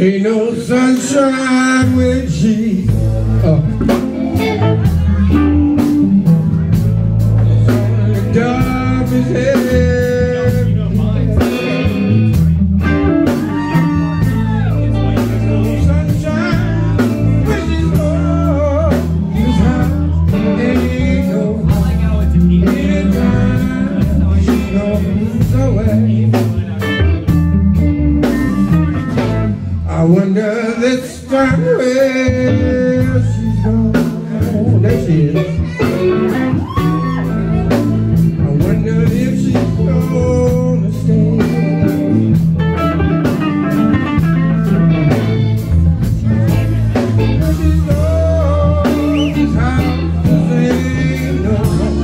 Ain't no sunshine when she's up. The dark is heavy. Sunshine when she's gone is hot. Ain't no anytime she goes away. I wonder this time where she's gone. Oh, there she is. I wonder if she's gonna stay. She's gone, this house ain't no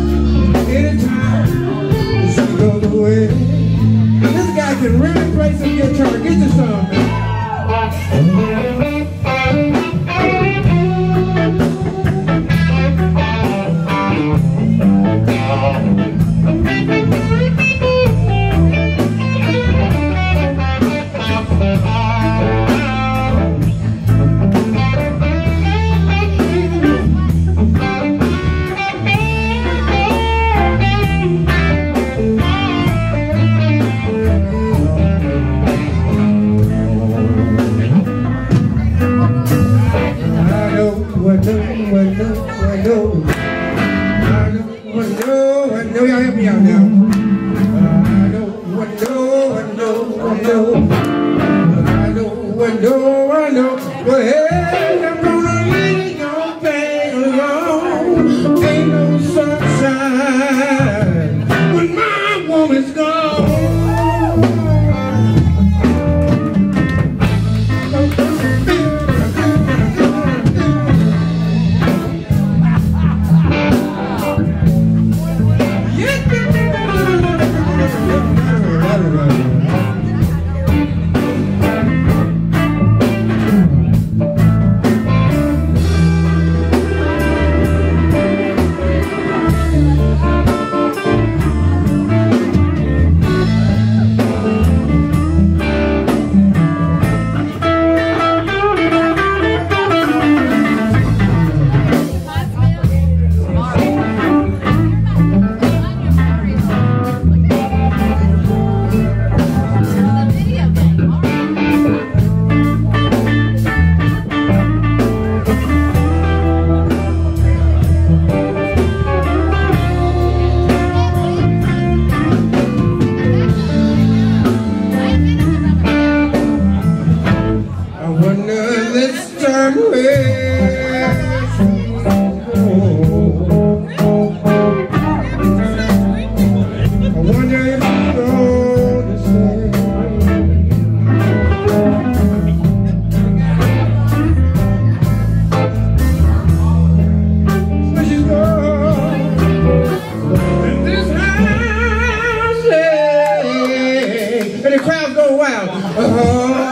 anytime she goes away. This guy can really play some guitar. Get the song, man. I know, y'all help me out now. I know. Well, hey, I'm gonna leave your pain alone. Ain't no sunshine when my woman's gone. And the crowd go wild.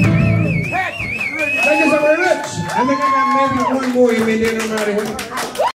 I think I got maybe one more, you may need them out of here.